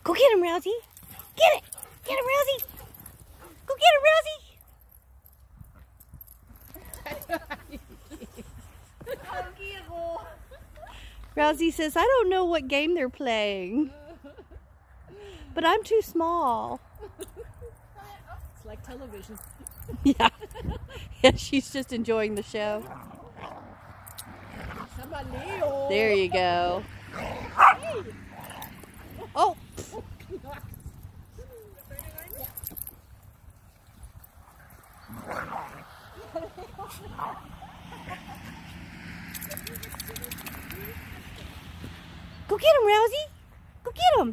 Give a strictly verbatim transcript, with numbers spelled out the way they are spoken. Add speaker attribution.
Speaker 1: Go get him, Rousey. Get it. Get him, Rousey. Go get him, Rousey. Rousey says, I don't know what game they're playing, but I'm too small.
Speaker 2: It's like television.
Speaker 1: Yeah. Yeah, she's just enjoying the show. There you go. Oh! Go get him, Rousey! Go get him!